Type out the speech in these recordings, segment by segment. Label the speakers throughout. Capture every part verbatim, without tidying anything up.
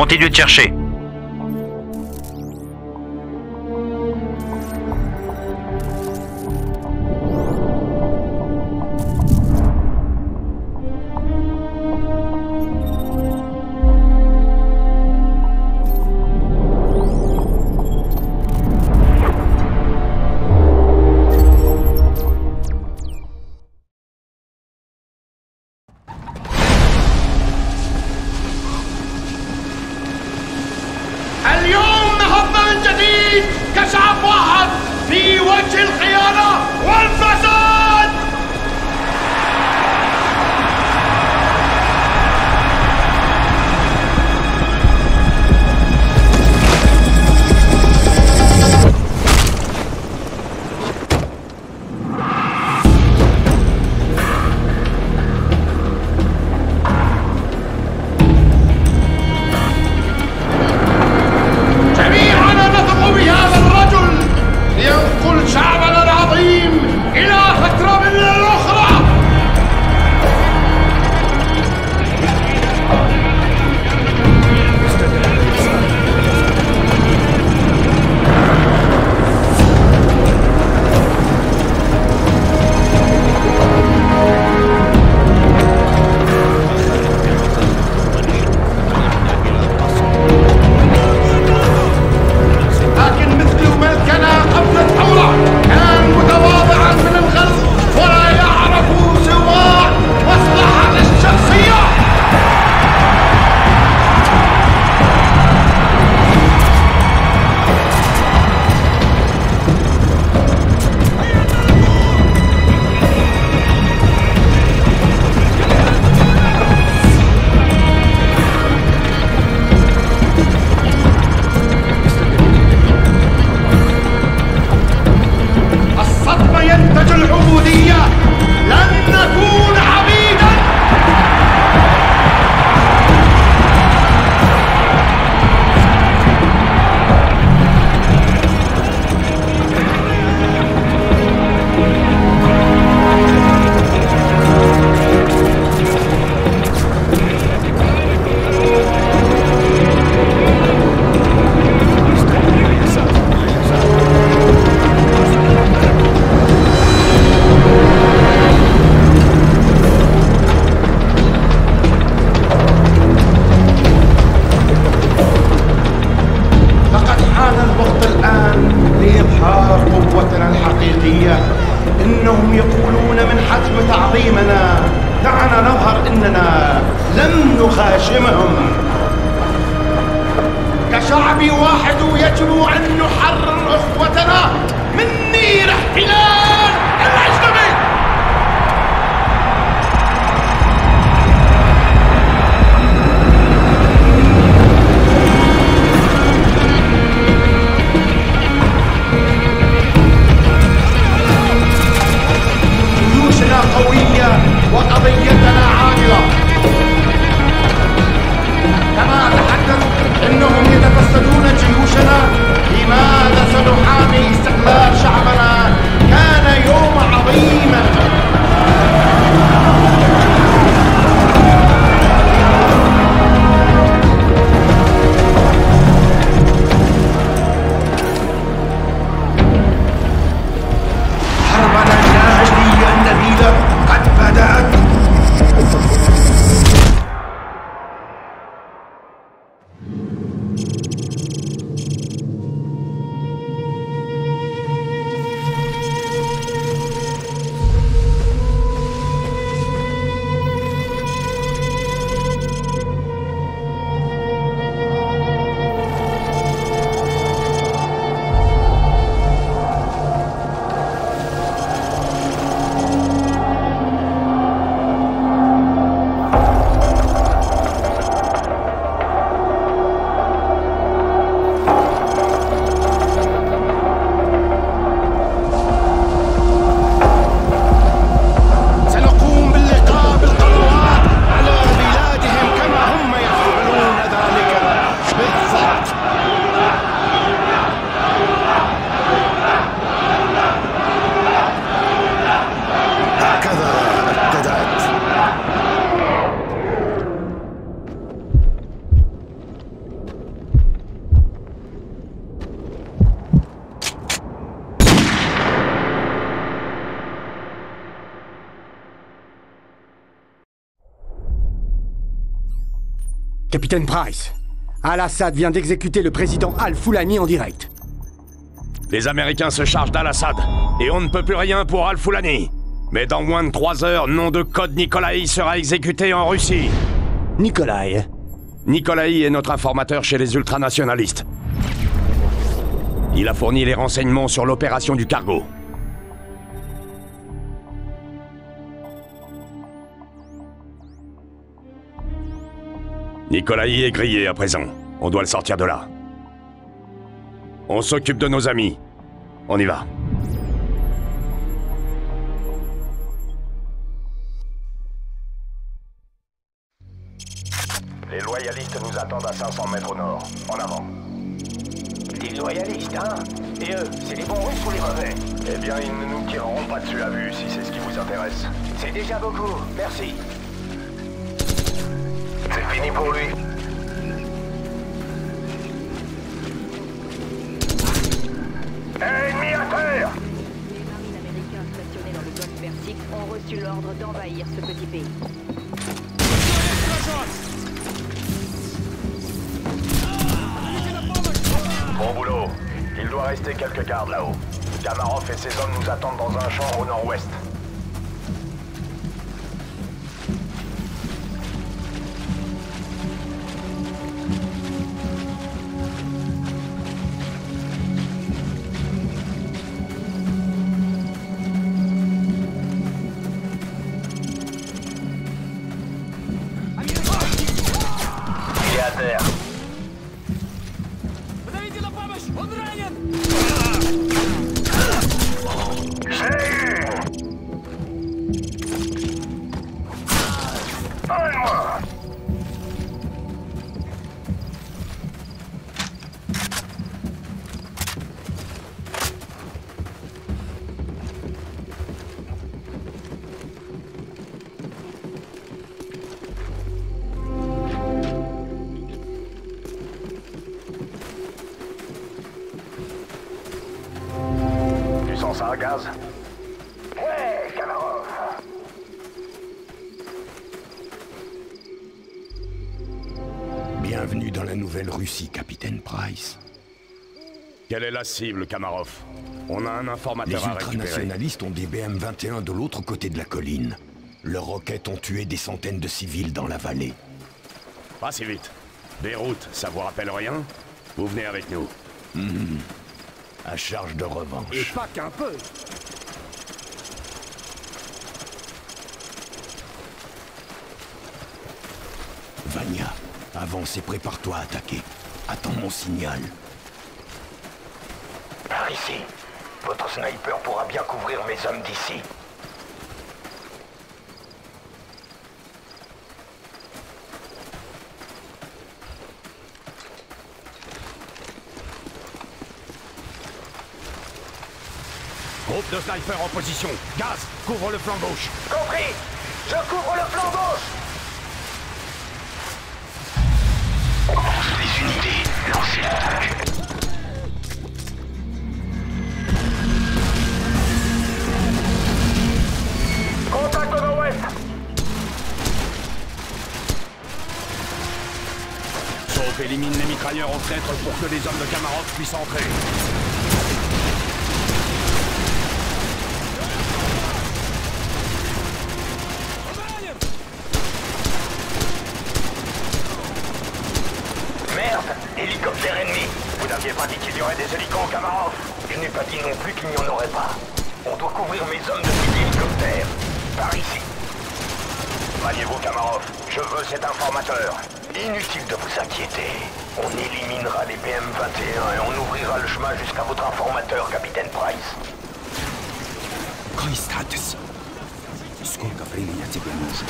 Speaker 1: Continuez de chercher.
Speaker 2: اليوم نهضنا من جديد كشعب واحد في وجه الخيانة والفساد. شعبنا العظيم إلى فترة من الأخرى. لكن مثل ملكنا قبل الثورة كان متواضعا من الغلظ ولا يعرف سوى مصلحة الشخصية. الصدمة ينتج العبودية، لن نكون عبيدا. لقد حان الوقت الآن لإظهار قوتنا الحقيقية. إنهم يقولون من حتم تعظيمنا. دعنا نظهر إننا لم نخاشمهم. كشعب واحد يجب أن نحرر أخوتنا من نير احتلال الأجنبي. جيوشنا قوية وقضيتنا عادلة. كما تحدث إنهم يتفسدون جيوشنا، لماذا سنحامي
Speaker 1: Capitaine Price, Al-Assad vient d'exécuter le président Al-Foulani en direct.
Speaker 3: Les Américains se chargent d'Al-Assad, et on ne peut plus rien pour Al-Foulani. Mais dans moins de trois heures, nom de code Nikolaï sera exécuté en Russie.
Speaker 1: Nikolaï.
Speaker 3: Nikolaï est notre informateur chez les ultranationalistes. Il a fourni les renseignements sur l'opération du cargo. Nikolaï est grillé à présent. On doit le sortir de là. On s'occupe de nos amis. On y va.
Speaker 4: Les loyalistes nous attendent à cinq cents mètres au nord. En avant. Des loyalistes, hein? Et eux, c'est les bons Russes ou les mauvais? Eh bien, ils ne nous tireront pas dessus à vue, si c'est ce qui vous intéresse. C'est déjà beaucoup, merci. C'est fini pour lui. Ennemi à terre!
Speaker 5: Les marines américains stationnés dans le golfe Persique ont reçu l'ordre d'envahir ce petit pays.
Speaker 4: Bon boulot. Il doit rester quelques gardes là-haut. Kamarov et ses hommes nous attendent dans un champ au nord-ouest. Il est à terre. Tu sens ça, gaz? Ouais, Kamarov.
Speaker 6: Bienvenue dans la Nouvelle-Russie, capitaine Price.
Speaker 3: Quelle est la cible, Kamarov? On a un
Speaker 6: Les
Speaker 3: informateur à récupérer.
Speaker 6: ultranationalistes ont des B M vingt et un de l'autre côté de la colline. Leurs roquettes ont tué des centaines de civils dans la vallée.
Speaker 3: Pas si vite. Beyrouth, ça vous rappelle rien? Vous venez avec nous.
Speaker 6: Mmh. À charge de revanche.
Speaker 1: Et pas qu'un peu.
Speaker 6: Vania, avance et prépare-toi à attaquer. Attends mon signal.
Speaker 4: Par ici. Votre sniper pourra bien couvrir mes hommes d'ici.
Speaker 3: Groupe de snipers en position. Gaz, couvre le flanc gauche.
Speaker 4: Compris! Je couvre le flanc gauche! Les unités, lancez l'attaque. Contact au nord-ouest!
Speaker 3: Sauf élimine les mitrailleurs aux fenêtres pour que les hommes de Kamarov puissent entrer.
Speaker 4: Merde! Hélicoptère ennemi! Vous n'aviez pas dit qu'il y aurait des hélicos au Kamarov? Je n'ai pas dit non plus qu'il n'y en aurait pas. On doit couvrir mes hommes depuis l'hélicoptère. Par ici. Maniez-vous, Kamarov. Je veux cet informateur. Inutile de vous inquiéter. On éliminera les B M vingt et un et on ouvrira le chemin jusqu'à votre informateur, capitaine Price.
Speaker 7: Какой статус? Сколько времени тебе нужно?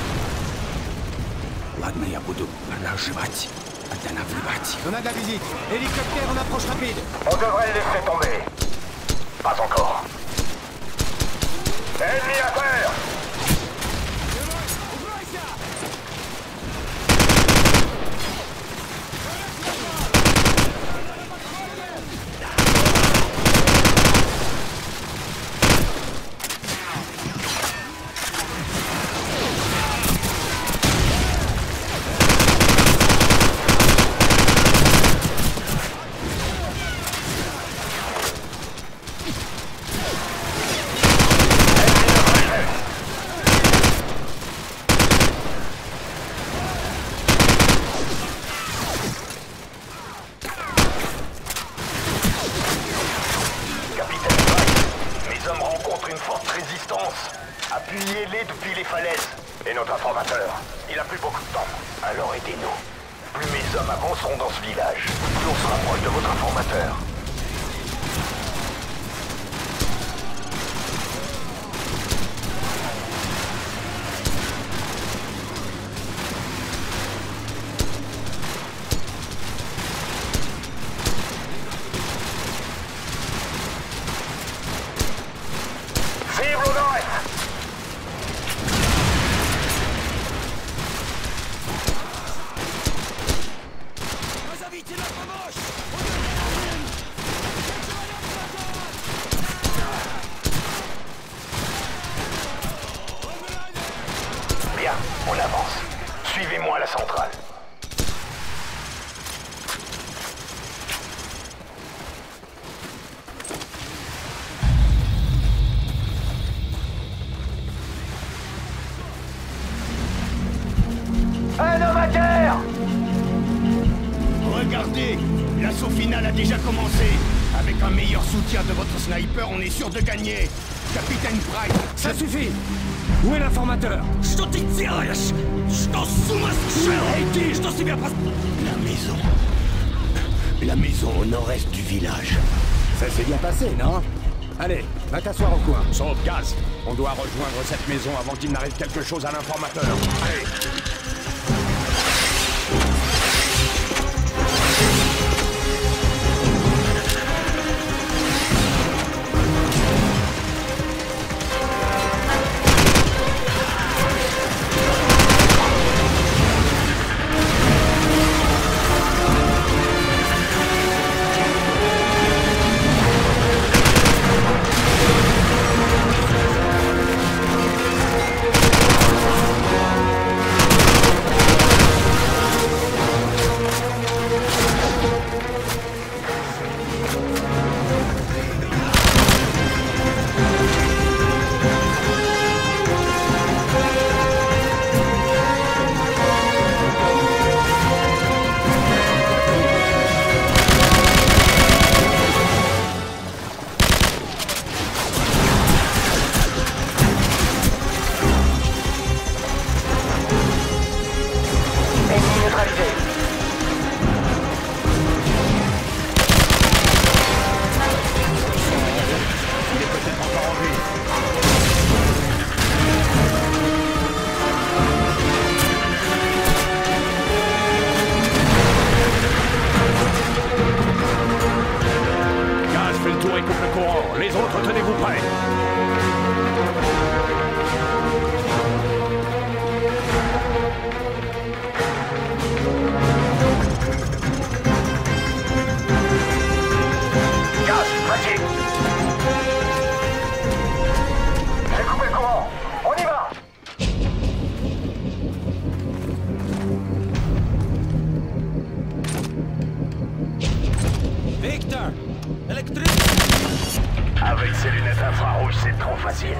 Speaker 7: Ладно, я буду разжевать, останавливать.
Speaker 1: On a de la visite. Hélicoptère en approche rapide.
Speaker 4: On devrait le laisser tomber. Pas encore. Ennemi à terre! contre une forte résistance. Appuyez-les depuis les falaises. Et notre informateur, il a plus beaucoup de temps. Alors aidez-nous. Plus mes hommes avanceront dans ce village, plus on se rapproche de votre informateur. Vive le Nord! Bien, on avance. Suivez-moi à la centrale. Un homme à terre!
Speaker 6: Regardez, l'assaut final a déjà commencé. Avec un meilleur soutien de votre sniper, on est sûr de gagner. Capitaine Price,
Speaker 1: Ça suffit! Où est l'informateur?
Speaker 7: Что ты делаешь? Что с ума сошел? Эй, ты, что себе пос...
Speaker 6: la maison. La maison au nord-est du village.
Speaker 1: Ça s'est bien passé, non? Allez, va t'asseoir au coin.
Speaker 3: Sauf Gaz. On doit rejoindre cette maison avant qu'il n'arrive quelque chose à l'informateur. Allez! Les autres, tenez-vous prêts.
Speaker 4: Gaz, vas-y. J'ai coupé le courant. On y va.
Speaker 7: Victor! Électrique!
Speaker 4: Avec ces lunettes infrarouges, c'est trop facile.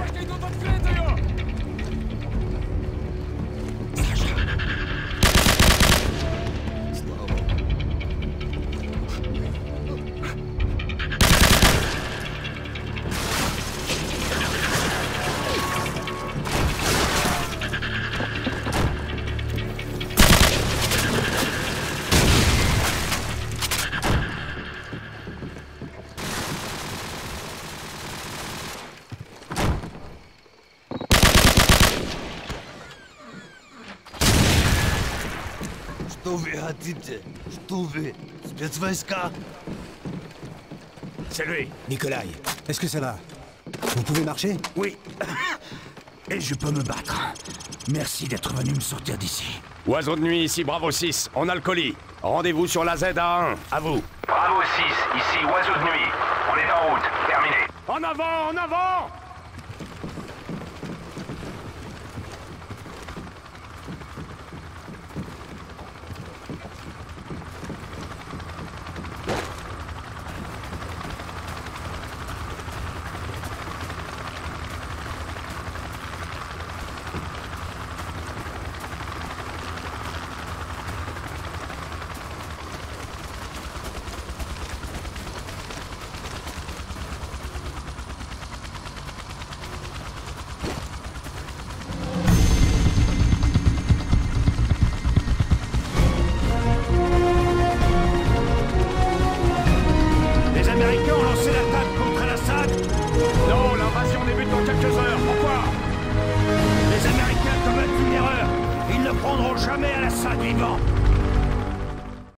Speaker 7: Что вы хотите? Что вы? Спецвойска?
Speaker 3: C'est lui.
Speaker 1: Nikolai, est-ce que ça va? Vous pouvez marcher?
Speaker 7: Oui. Et je peux me battre. Merci d'être venu me sortir d'ici.
Speaker 3: Oiseau de nuit, ici Bravo six. On a le colis. Rendez-vous sur la Z A un. À vous.
Speaker 4: Bravo six, ici Oiseau de nuit. On est en route. Terminé.
Speaker 3: En avant, en avant!
Speaker 6: Américains ont lancé l'attaque contre Al-Assad?
Speaker 3: Non, l'invasion débute dans quelques heures. Pourquoi?
Speaker 6: Les Américains commettent une erreur. Ils ne prendront jamais Al-Assad vivant.